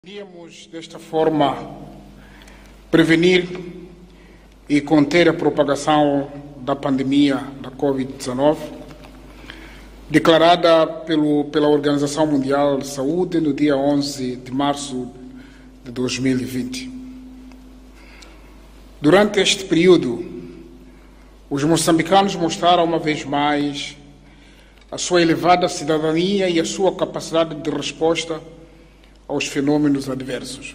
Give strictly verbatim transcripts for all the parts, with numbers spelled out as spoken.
Podíamos, desta forma, prevenir e conter a propagação da pandemia da covid dezenove, declarada pelo, pela Organização Mundial de Saúde no dia onze de março de dois mil e vinte. Durante este período, os moçambicanos mostraram uma vez mais a sua elevada cidadania e a sua capacidade de resposta aos fenômenos adversos.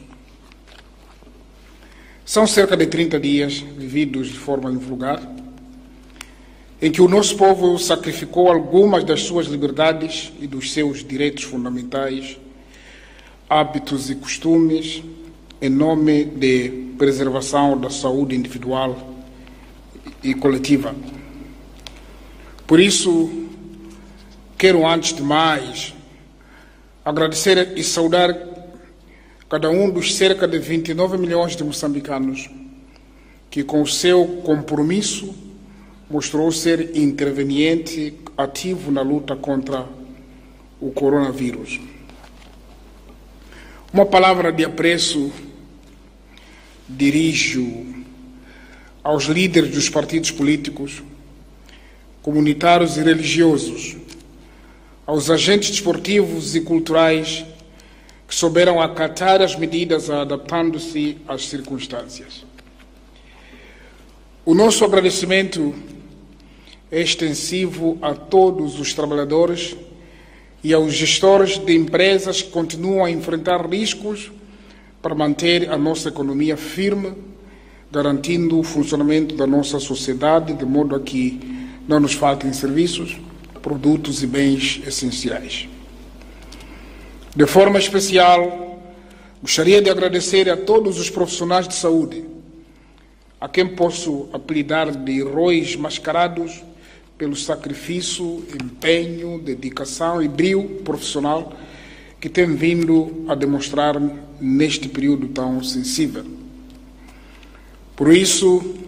São cerca de trinta dias vividos de forma invulgar, em que o nosso povo sacrificou algumas das suas liberdades e dos seus direitos fundamentais, hábitos e costumes, em nome de preservação da saúde individual e coletiva. Por isso, quero, antes de mais, agradecer e saudar cada um dos cerca de vinte e nove milhões de moçambicanos que, com o seu compromisso, mostrou ser interveniente, ativo na luta contra o coronavírus. Uma palavra de apreço dirijo aos líderes dos partidos políticos, comunitários e religiosos, aos agentes desportivos e culturais que souberam acatar as medidas adaptando-se às circunstâncias. O nosso agradecimento é extensivo a todos os trabalhadores e aos gestores de empresas que continuam a enfrentar riscos para manter a nossa economia firme, garantindo o funcionamento da nossa sociedade, de modo a que não nos faltem serviços, produtos e bens essenciais. De forma especial, gostaria de agradecer a todos os profissionais de saúde, a quem posso apelidar de heróis mascarados pelo sacrifício, empenho, dedicação e brio profissional que têm vindo a demonstrar neste período tão sensível. Por isso,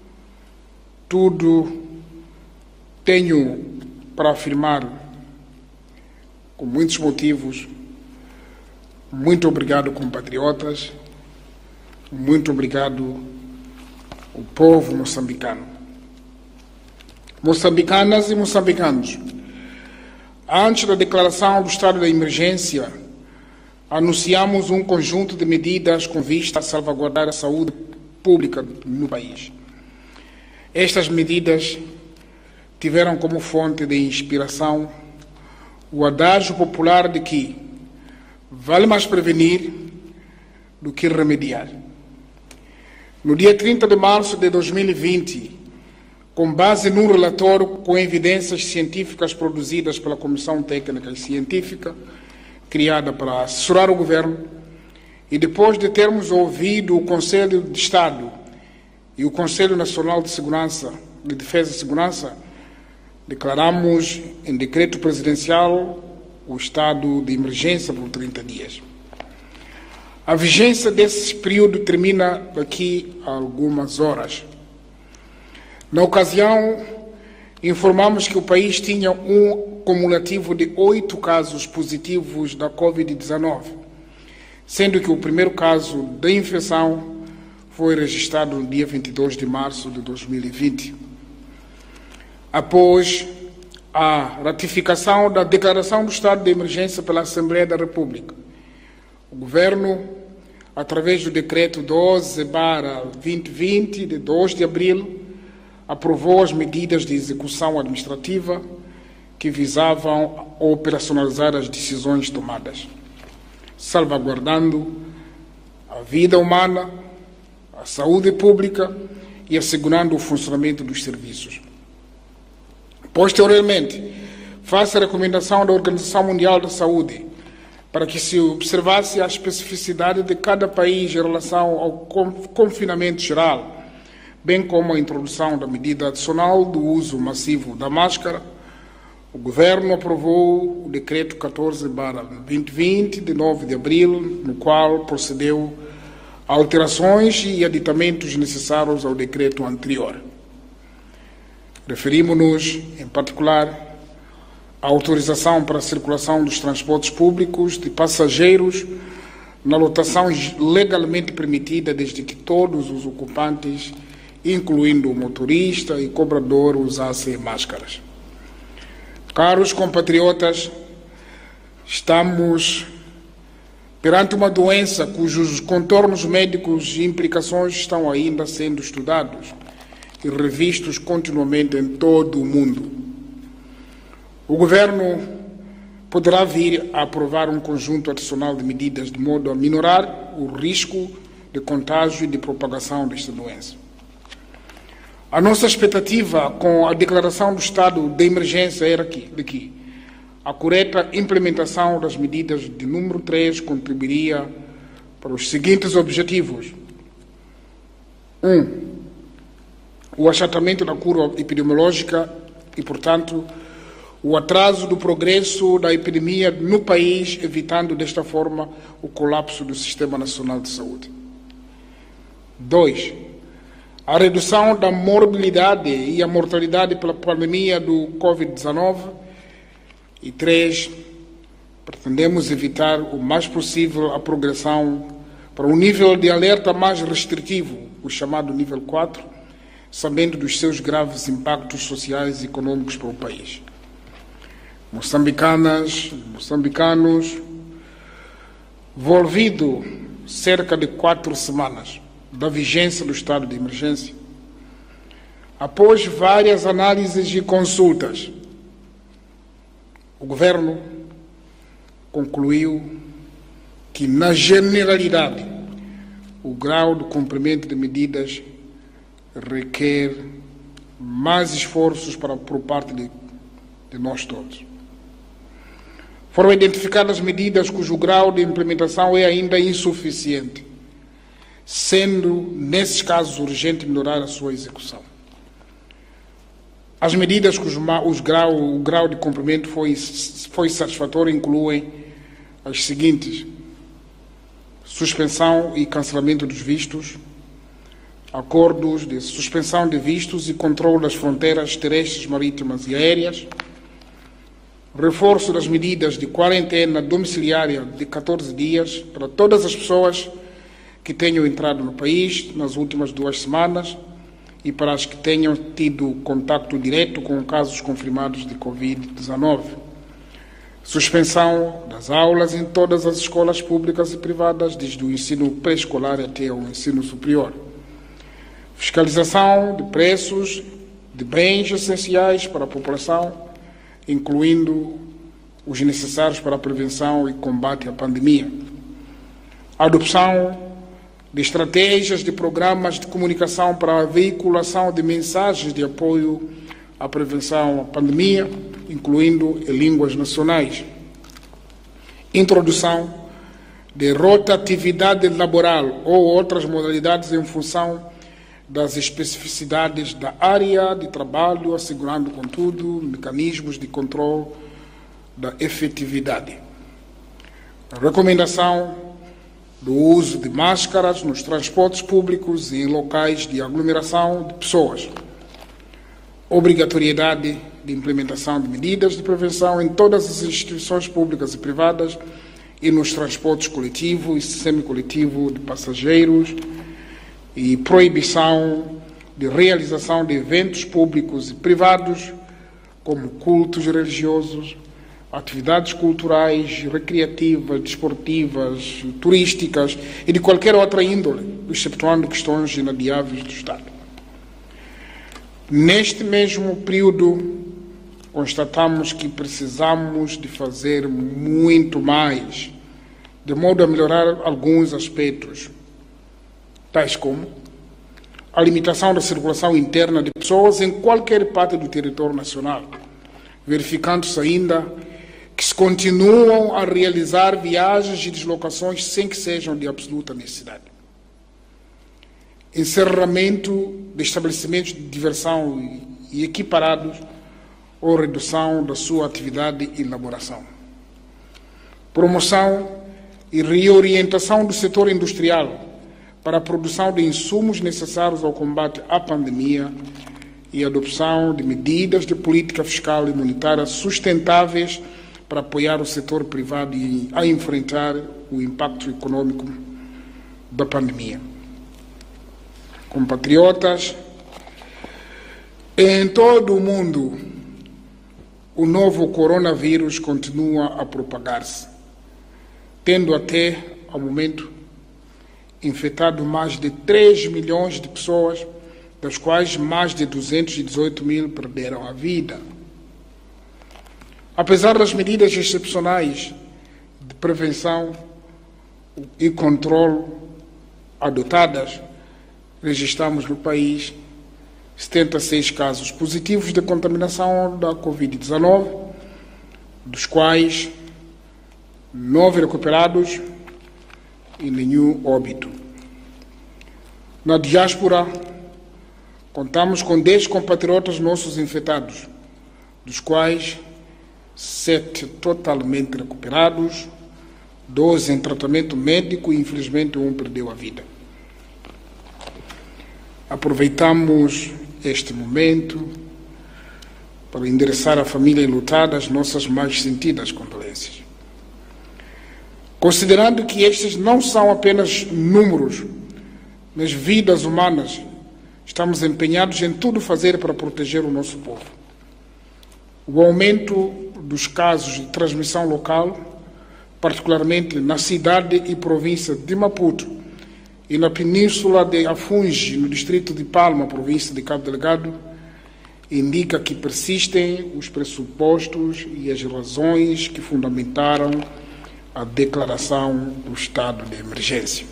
tudo tenho para afirmar, com muitos motivos: muito obrigado, compatriotas, muito obrigado, o povo moçambicano. Moçambicanas e moçambicanos, antes da declaração do estado de emergência, anunciamos um conjunto de medidas com vista a salvaguardar a saúde pública no país. Estas medidas tiveram como fonte de inspiração o adágio popular de que vale mais prevenir do que remediar. No dia trinta de março de dois mil e vinte, com base num relatório com evidências científicas produzidas pela Comissão Técnica e Científica, criada para assessorar o Governo, e depois de termos ouvido o Conselho de Estado e o Conselho Nacional de Segurança, de Defesa e Segurança, declaramos em decreto presidencial o estado de emergência por trinta dias. A vigência desse período termina daqui a algumas horas. Na ocasião, informamos que o país tinha um cumulativo de oito casos positivos da covid dezenove, sendo que o primeiro caso da infecção foi registrado no dia vinte e dois de março de dois mil e vinte. Após a ratificação da declaração do estado de emergência pela Assembleia da República, o Governo, através do decreto doze barra dois mil e vinte, de dois de abril, aprovou as medidas de execução administrativa que visavam operacionalizar as decisões tomadas, salvaguardando a vida humana, a saúde pública e assegurando o funcionamento dos serviços. Posteriormente, faço a recomendação da Organização Mundial da Saúde para que se observasse a especificidade de cada país em relação ao confinamento geral, bem como a introdução da medida adicional do uso massivo da máscara. O Governo aprovou o decreto catorze barra dois mil e vinte, de nove de abril, no qual procedeu a alterações e aditamentos necessários ao decreto anterior. Referimos-nos, em particular, à autorização para a circulação dos transportes públicos de passageiros na lotação legalmente permitida, desde que todos os ocupantes, incluindo o motorista e cobrador, usassem máscaras. Caros compatriotas, estamos perante uma doença cujos contornos médicos e implicações estão ainda sendo estudados e revistos continuamente em todo o mundo. O Governo poderá vir a aprovar um conjunto adicional de medidas de modo a minorar o risco de contágio e de propagação desta doença. A nossa expectativa com a declaração do estado de emergência era que, de que a correta implementação das medidas de número três contribuiria para os seguintes objetivos. Um, o achatamento da curva epidemiológica e, portanto, o atraso do progresso da epidemia no país, evitando desta forma o colapso do Sistema Nacional de Saúde. Dois, a redução da morbilidade e a mortalidade pela pandemia do covid dezenove. E três, pretendemos evitar o mais possível a progressão para um nível de alerta mais restritivo, o chamado nível quatro, sabendo dos seus graves impactos sociais e econômicos para o país. Moçambicanas, moçambicanos, volvido cerca de quatro semanas da vigência do estado de emergência, após várias análises e consultas, o Governo concluiu que, na generalidade, o grau de cumprimento de medidas requer mais esforços para, por parte de, de nós todos. Foram identificadas medidas cujo grau de implementação é ainda insuficiente, sendo, nesses casos, urgente melhorar a sua execução. As medidas cujo os grau, o grau de cumprimento foi, foi satisfatório incluem as seguintes: suspensão e cancelamento dos vistos, acordos de suspensão de vistos e controle das fronteiras terrestres, marítimas e aéreas, reforço das medidas de quarentena domiciliária de catorze dias para todas as pessoas que tenham entrado no país nas últimas duas semanas e para as que tenham tido contato direto com casos confirmados de covid dezenove. Suspensão das aulas em todas as escolas públicas e privadas, desde o ensino pré-escolar até o ensino superior. Fiscalização de preços de bens essenciais para a população, incluindo os necessários para a prevenção e combate à pandemia. A adopção de estratégias de programas de comunicação para a veiculação de mensagens de apoio à prevenção à pandemia, incluindo em línguas nacionais. Introdução de rotatividade laboral ou outras modalidades em função das especificidades da área de trabalho, assegurando, contudo, mecanismos de controle da efetividade. A recomendação do uso de máscaras nos transportes públicos e em locais de aglomeração de pessoas. Obrigatoriedade de implementação de medidas de prevenção em todas as instituições públicas e privadas e nos transportes coletivo e semicoletivo de passageiros, e proibição de realização de eventos públicos e privados, como cultos religiosos, atividades culturais, recreativas, desportivas, turísticas e de qualquer outra índole, excetuando questões inadiáveis do Estado. Neste mesmo período, constatamos que precisamos de fazer muito mais, de modo a melhorar alguns aspectos, tais como a limitação da circulação interna de pessoas em qualquer parte do território nacional, verificando-se ainda que se continuam a realizar viagens e deslocações sem que sejam de absoluta necessidade. Encerramento de estabelecimentos de diversão e equiparados ou redução da sua atividade e elaboração. Promoção e reorientação do setor industrial para a produção de insumos necessários ao combate à pandemia e adopção de medidas de política fiscal e monetária sustentáveis para apoiar o setor privado a enfrentar o impacto econômico da pandemia. Compatriotas, em todo o mundo, o novo coronavírus continua a propagar-se, tendo até, ao momento, infectado mais de três milhões de pessoas, das quais mais de duzentos e dezoito mil perderam a vida. Apesar das medidas excepcionais de prevenção e controle adotadas, registramos no país setenta e seis casos positivos de contaminação da covid dezenove, dos quais nove recuperados e nenhum óbito. Na diáspora, contamos com dez compatriotas nossos infectados, dos quais sete totalmente recuperados, doze em tratamento médico e, infelizmente, um perdeu a vida. Aproveitamos este momento para endereçar à família enlutada as nossas mais sentidas condolências. Considerando que estes não são apenas números, mas vidas humanas, estamos empenhados em tudo fazer para proteger o nosso povo. O aumento dos casos de transmissão local, particularmente na cidade e província de Maputo e na península de Afungi, no distrito de Palma, província de Cabo Delgado, indica que persistem os pressupostos e as razões que fundamentaram a declaração do estado de emergência.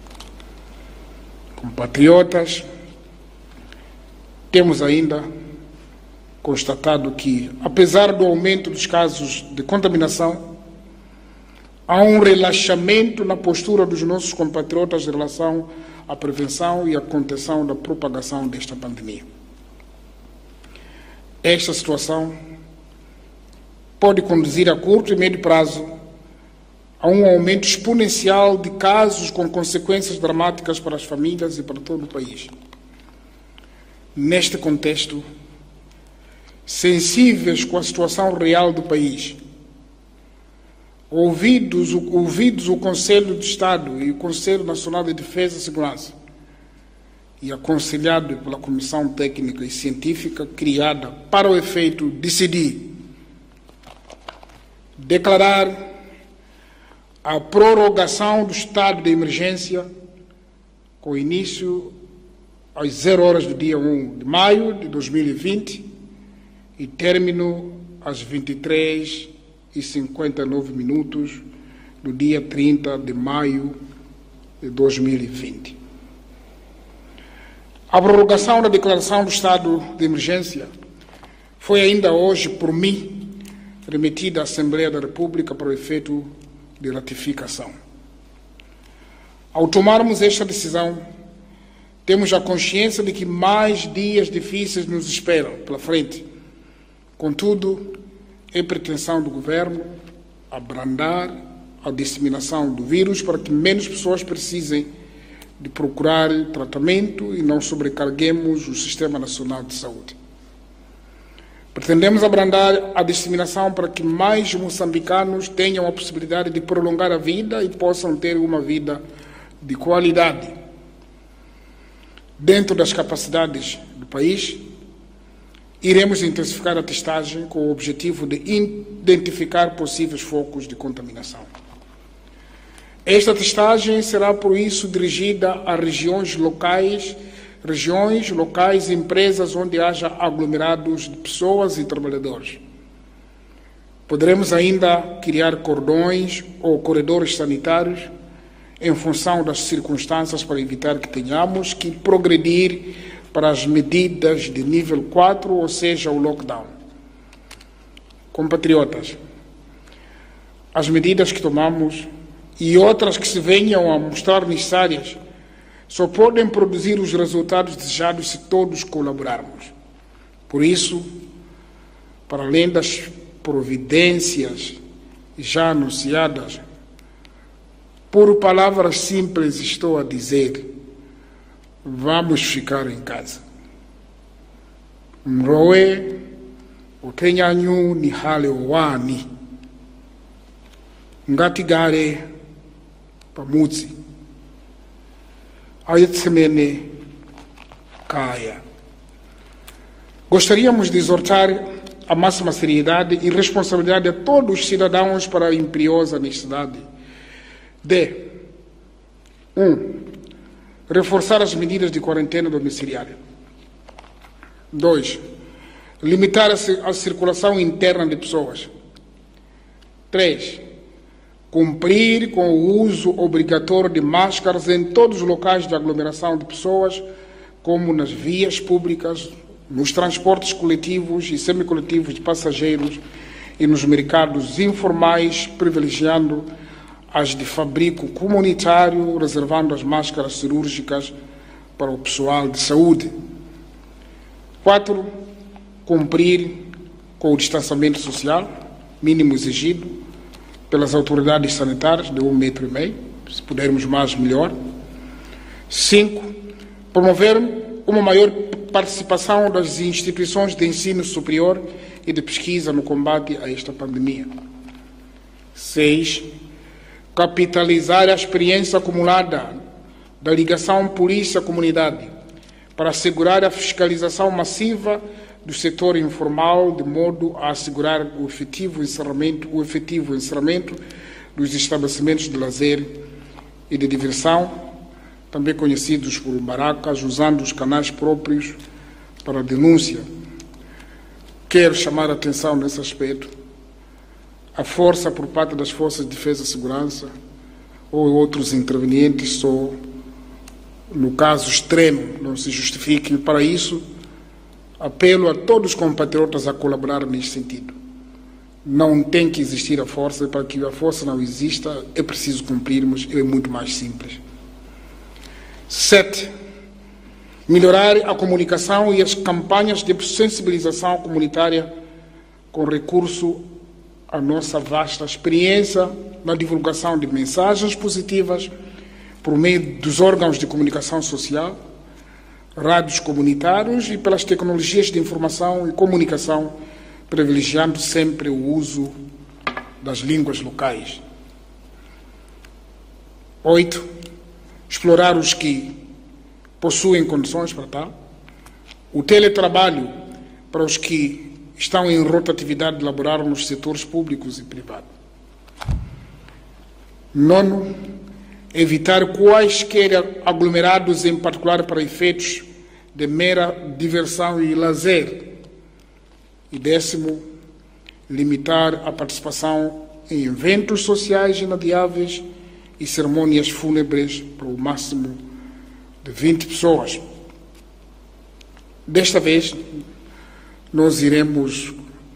Compatriotas, temos ainda constatado que, apesar do aumento dos casos de contaminação, há um relaxamento na postura dos nossos compatriotas em relação à prevenção e à contenção da propagação desta pandemia. Esta situação pode conduzir a curto e médio prazo a um aumento exponencial de casos com consequências dramáticas para as famílias e para todo o país. Neste contexto, sensíveis com a situação real do país, ouvidos, ouvidos o Conselho de Estado e o Conselho Nacional de Defesa e Segurança, e aconselhado pela Comissão Técnica e Científica criada para o efeito decidir declarar a prorrogação do estado de emergência com início às zero horas do dia primeiro de maio de dois mil e vinte e término às vinte e três e cinquenta e nove minutos do dia trinta de maio de dois mil e vinte. A prorrogação da declaração do estado de emergência foi ainda hoje, por mim, remetida à Assembleia da República para o efeito de ratificação. Ao tomarmos esta decisão, temos a consciência de que mais dias difíceis nos esperam pela frente. Contudo, é pretensão do Governo abrandar a disseminação do vírus para que menos pessoas precisem de procurar tratamento e não sobrecarguemos o Sistema Nacional de Saúde. Pretendemos abrandar a disseminação para que mais moçambicanos tenham a possibilidade de prolongar a vida e possam ter uma vida de qualidade. Dentro das capacidades do país, iremos intensificar a testagem com o objetivo de identificar possíveis focos de contaminação. Esta testagem será, por isso, dirigida a regiões locais, regiões locais e empresas onde haja aglomerados de pessoas e trabalhadores. Poderemos ainda criar cordões ou corredores sanitários em função das circunstâncias para evitar que tenhamos que progredir para as medidas de nível quatro, ou seja, o lockdown. Compatriotas, as medidas que tomamos e outras que se venham a mostrar necessárias só podem produzir os resultados desejados se todos colaborarmos. Por isso, para além das providências já anunciadas, por palavras simples estou a dizer: vamos ficar em casa. Mroe otenyanyu ni hale wani ngatigare Pamutsi, Ayatsemene Kaya. Gostaríamos de exortar a máxima seriedade e responsabilidade a todos os cidadãos para a imperiosa necessidade de um, reforçar as medidas de quarentena domiciliária. dois. Limitar a circulação interna de pessoas. três. Cumprir com o uso obrigatório de máscaras em todos os locais de aglomeração de pessoas, como nas vias públicas, nos transportes coletivos e semicoletivos de passageiros e nos mercados informais, privilegiando as de fabrico comunitário, reservando as máscaras cirúrgicas para o pessoal de saúde. quatro. Cumprir com o distanciamento social mínimo exigido pelas autoridades sanitárias de um metro e meio, se pudermos mais, melhor. cinco. Promover uma maior participação das instituições de ensino superior e de pesquisa no combate a esta pandemia. seis. Capitalizar a experiência acumulada da ligação polícia-comunidade para assegurar a fiscalização massiva do setor informal, de modo a assegurar o efetivo encerramento, o efetivo encerramento dos estabelecimentos de lazer e de diversão, também conhecidos por barracas, usando os canais próprios para a denúncia. Quero chamar a atenção nesse aspecto. A força por parte das Forças de Defesa e Segurança ou outros intervenientes só, no caso extremo, não se justifique. Para isso, apelo a todos os compatriotas a colaborar neste sentido. Não tem que existir a força, e para que a força não exista, é preciso cumprirmos, é muito mais simples. sete. Melhorar a comunicação e as campanhas de sensibilização comunitária com recurso à nossa vasta experiência na divulgação de mensagens positivas por meio dos órgãos de comunicação social, rádios comunitários e pelas tecnologias de informação e comunicação, privilegiando sempre o uso das línguas locais. oito. Explorar os que possuem condições para tal. O teletrabalho para os que estão em rotatividade laboral nos setores públicos e privados. Nono. Evitar quaisquer aglomerados, em particular para efeitos de mera diversão e lazer. E décimo, limitar a participação em eventos sociais inadiáveis e cerimônias fúnebres para o máximo de vinte pessoas. Desta vez, nós iremos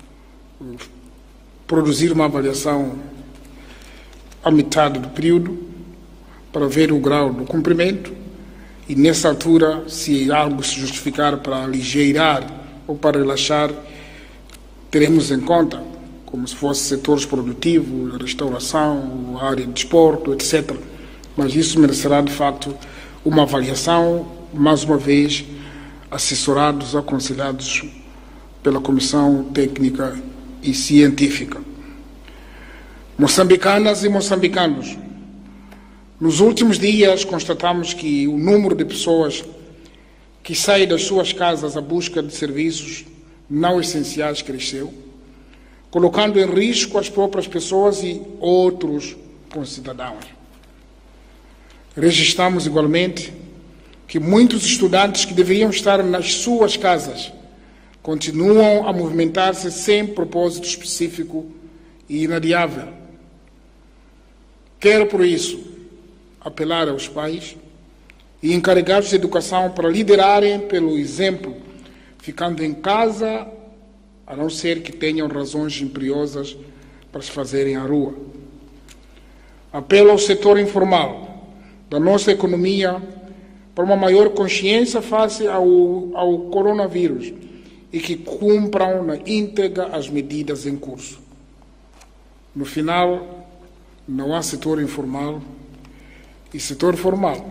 produzir uma avaliação à metade do período, para ver o grau do cumprimento e, nessa altura, se algo se justificar para aligeirar ou para relaxar, teremos em conta, como se fosse setores produtivos, restauração, área de desporto, etcétera. Mas isso merecerá, de facto, uma avaliação, mais uma vez, assessorados, aconselhados pela Comissão Técnica e Científica. Moçambicanas e moçambicanos, nos últimos dias, constatamos que o número de pessoas que saem das suas casas à busca de serviços não essenciais cresceu, colocando em risco as próprias pessoas e outros concidadãos. Registramos igualmente que muitos estudantes que deveriam estar nas suas casas continuam a movimentar-se sem propósito específico e inadiável. Quero, por isso, apelar aos pais e encarregados de educação para liderarem pelo exemplo, ficando em casa, a não ser que tenham razões imperiosas para se fazerem à rua. Apelo ao setor informal da nossa economia para uma maior consciência face ao, ao coronavírus e que cumpram na íntegra as medidas em curso. No final, não há setor informal e setor formal.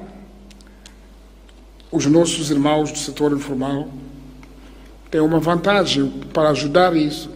Os nossos irmãos do setor informal têm uma vantagem para ajudar isso,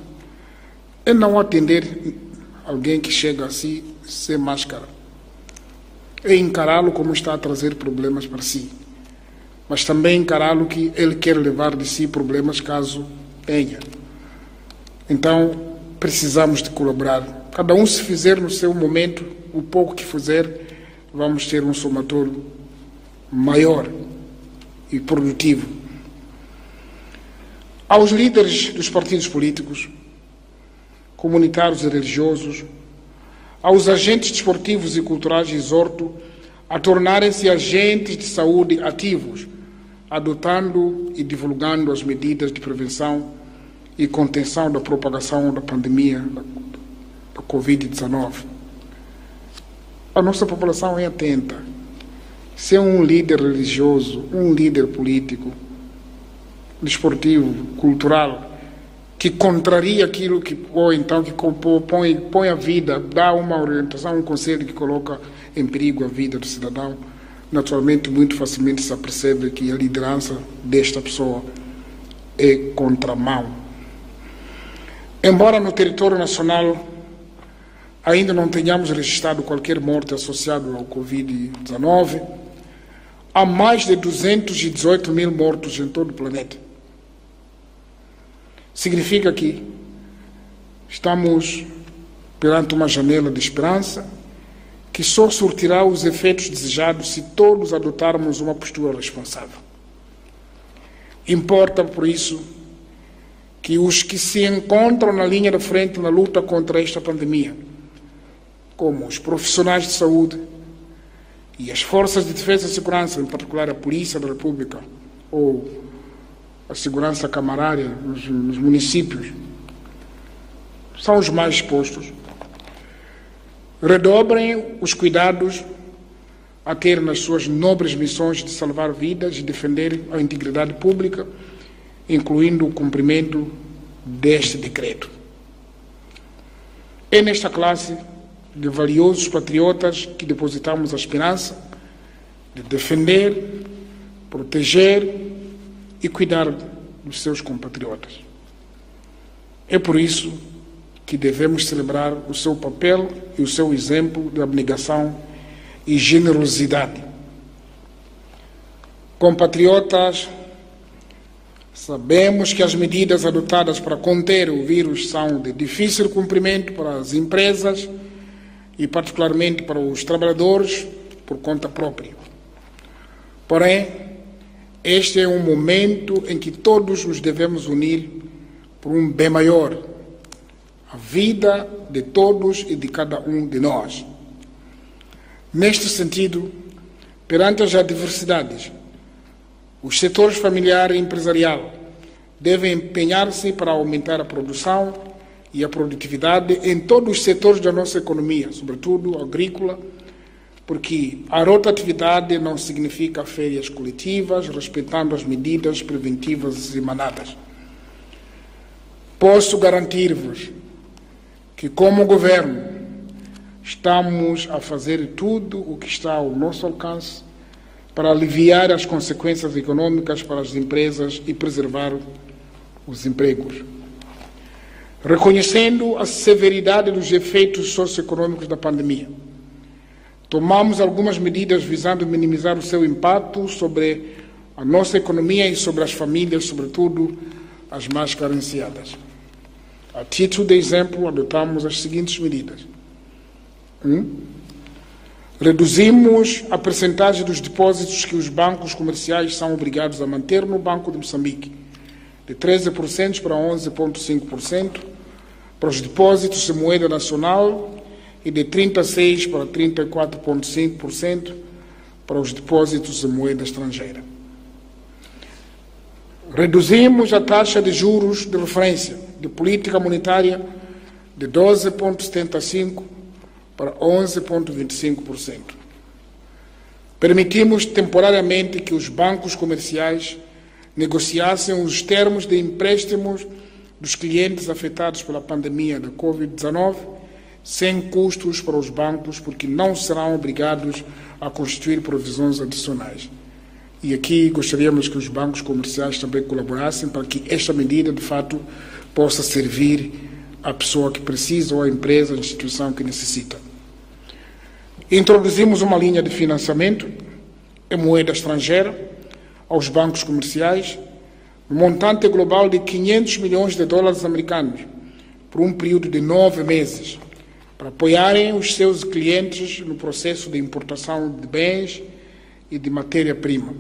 é não atender alguém que chega assim sem máscara. é encará-lo como está a trazer problemas para si, mas também encará-lo que ele quer levar de si problemas caso tenha. Então, precisamos de colaborar. Cada um se fizer no seu momento, o pouco que fizer, vamos ter um somatório maior e produtivo. Aos líderes dos partidos políticos, comunitários e religiosos, aos agentes desportivos e culturais, exorto a tornarem-se agentes de saúde ativos, adotando e divulgando as medidas de prevenção e contenção da propagação da pandemia da covid dezenove. A nossa população é atenta. Se é um líder religioso, um líder político, desportivo, cultural, que contraria aquilo que, ou então que põe, põe a vida, dá uma orientação, um conselho que coloca em perigo a vida do cidadão, naturalmente, muito facilmente se apercebe que a liderança desta pessoa é contramão. Embora no território nacional ainda não tenhamos registrado qualquer morte associada ao covid dezenove, há mais de duzentos e dezoito mil mortos em todo o planeta. Significa que estamos perante uma janela de esperança que só surtirá os efeitos desejados se todos adotarmos uma postura responsável. Importa, por isso, que os que se encontram na linha da frente na luta contra esta pandemia, como os profissionais de saúde e as forças de defesa e segurança, em particular a Polícia da República ou a segurança camarária nos, nos municípios, são os mais expostos, redobrem os cuidados a ter nas suas nobres missões de salvar vidas e defender a integridade pública, incluindo o cumprimento deste decreto. É nesta classe de valiosos patriotas que depositamos a esperança de defender, proteger e cuidar dos seus compatriotas. É por isso que devemos celebrar o seu papel e o seu exemplo de abnegação e generosidade. Compatriotas, sabemos que as medidas adotadas para conter o vírus são de difícil cumprimento para as empresas e particularmente para os trabalhadores por conta própria. Porém, este é um momento em que todos nos devemos unir por um bem maior, a vida de todos e de cada um de nós. Neste sentido, perante as adversidades, os setores familiar e empresarial devem empenhar-se para aumentar a produção e a produtividade em todos os setores da nossa economia, sobretudo agrícola, porque a rotatividade não significa férias coletivas, respeitando as medidas preventivas emanadas. Posso garantir-vos que, como governo, estamos a fazer tudo o que está ao nosso alcance para aliviar as consequências econômicas para as empresas e preservar os empregos. Reconhecendo a severidade dos efeitos socioeconômicos da pandemia, tomamos algumas medidas visando minimizar o seu impacto sobre a nossa economia e sobre as famílias, sobretudo as mais carenciadas. A título de exemplo, adotamos as seguintes medidas. Um, reduzimos a percentagem dos depósitos que os bancos comerciais são obrigados a manter no Banco de Moçambique, de treze por cento para onze vírgula cinco por cento para os depósitos de moeda nacional e de trinta e seis por cento para trinta e quatro vírgula cinco por cento para os depósitos de moeda estrangeira. Reduzimos a taxa de juros de referência de política monetária de doze vírgula setenta e cinco por cento para onze vírgula vinte e cinco por cento. Permitimos temporariamente que os bancos comerciais negociassem os termos de empréstimos dos clientes afetados pela pandemia da covid dezenove sem custos para os bancos, porque não serão obrigados a constituir provisões adicionais. E aqui gostaríamos que os bancos comerciais também colaborassem para que esta medida, de fato, possa servir à pessoa que precisa ou à empresa, à instituição que necessita. Introduzimos uma linha de financiamento em moeda estrangeira aos bancos comerciais, um montante global de quinhentos milhões de dólares americanos, por um período de nove meses, para apoiarem os seus clientes no processo de importação de bens e de matéria-prima.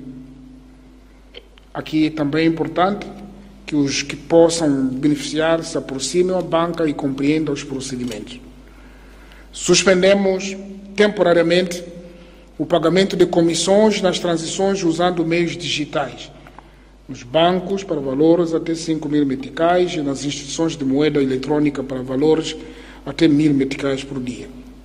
Aqui também é importante que os que possam beneficiar se aproximem da banca e compreendam os procedimentos. Suspendemos temporariamente o pagamento de comissões nas transações usando meios digitais, nos bancos para valores até cinco mil meticais e nas instituições de moeda eletrônica para valores até mil meticais por dia.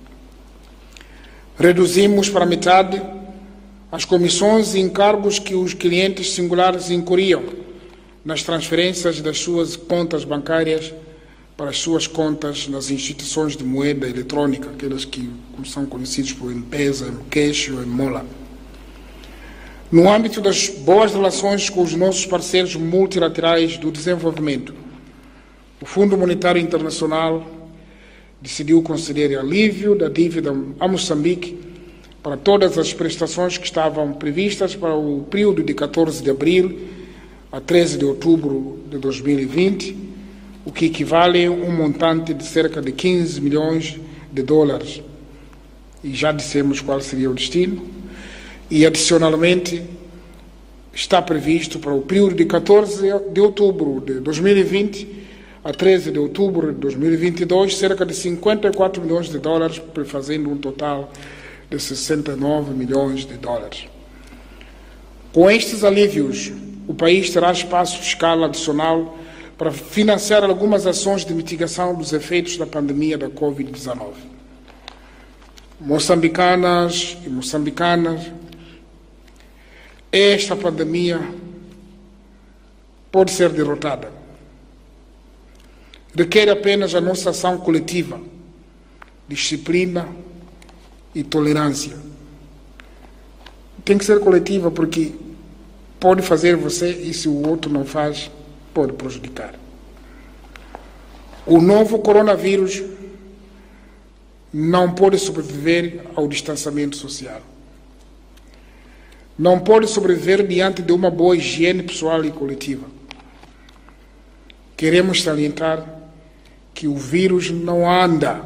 Reduzimos para metade as comissões e encargos que os clientes singulares incorriam nas transferências das suas contas bancárias para as suas contas nas instituições de moeda eletrônica, aquelas que são conhecidas por M-Pesa, M-Cash ou M-Mola. No âmbito das boas relações com os nossos parceiros multilaterais do desenvolvimento, o Fundo Monetário Internacional decidiu conceder alívio da dívida a Moçambique para todas as prestações que estavam previstas para o período de catorze de abril a treze de outubro de dois mil e vinte, o que equivale a um montante de cerca de quinze milhões de dólares. E já dissemos qual seria o destino. E, adicionalmente, está previsto para o período de catorze de outubro de dois mil e vinte a treze de outubro de dois mil e vinte e dois, cerca de cinquenta e quatro milhões de dólares, fazendo um total de sessenta e nove milhões de dólares. Com estes alívios, o país terá espaço fiscal adicional para financiar algumas ações de mitigação dos efeitos da pandemia da covid dezenove. Moçambicanas e moçambicanas, esta pandemia pode ser derrotada. Requer apenas a nossa ação coletiva, disciplina e tolerância. Tem que ser coletiva porque pode fazer você e se o outro não faz, pode prejudicar. O novo coronavírus não pode sobreviver ao distanciamento social. Não pode sobreviver diante de uma boa higiene pessoal e coletiva. Queremos salientar que o vírus não anda.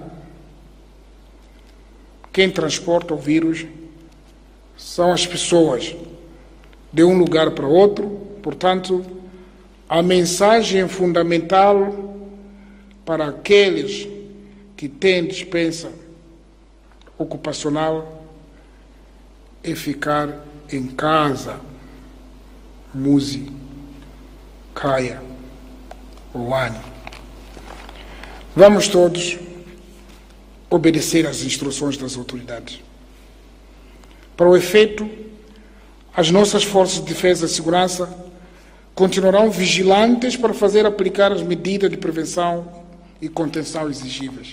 Quem transporta o vírus são as pessoas, de um lugar para outro. Portanto, a mensagem fundamental para aqueles que têm dispensa ocupacional é ficar em casa, muse, caia, ruane. Vamos todos obedecer às instruções das autoridades. Para o efeito, as nossas forças de defesa e segurança continuarão vigilantes para fazer aplicar as medidas de prevenção e contenção exigíveis.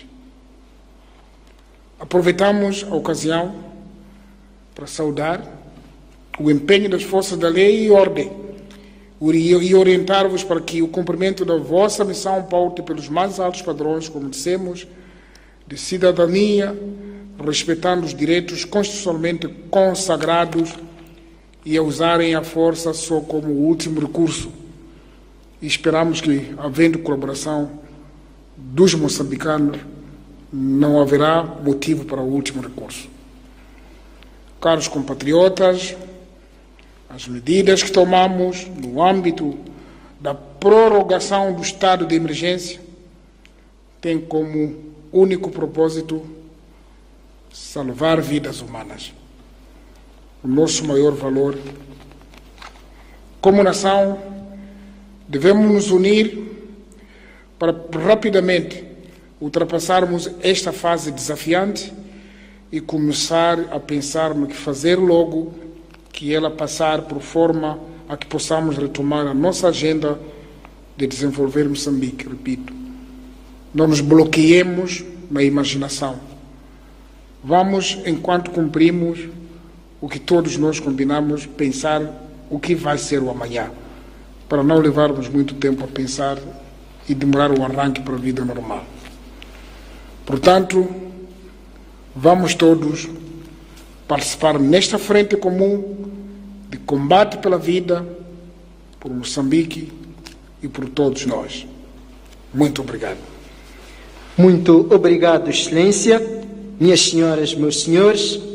Aproveitamos a ocasião para saudar o empenho das forças da lei e ordem e orientar-vos para que o cumprimento da vossa missão paute pelos mais altos padrões, como dissemos, de cidadania, respeitando os direitos constitucionalmente consagrados e a usarem a força só como último recurso. E esperamos que, havendo colaboração dos moçambicanos, não haverá motivo para o último recurso. Caros compatriotas, as medidas que tomamos no âmbito da prorrogação do estado de emergência têm como único propósito salvar vidas humanas. O nosso maior valor. Como nação, devemos nos unir para rapidamente ultrapassarmos esta fase desafiante e começar a pensar no que fazer logo que ela passar, por forma a que possamos retomar a nossa agenda de desenvolver Moçambique. Repito, não nos bloqueemos na imaginação. Vamos, enquanto cumprimos o que todos nós combinamos, pensar o que vai ser o amanhã, para não levarmos muito tempo a pensar e demorar o arranque para a vida normal. Portanto, vamos todos participar nesta frente comum de combate pela vida, por Moçambique e por todos nós. Muito obrigado. Muito obrigado, Excelência. Minhas senhoras, meus senhores,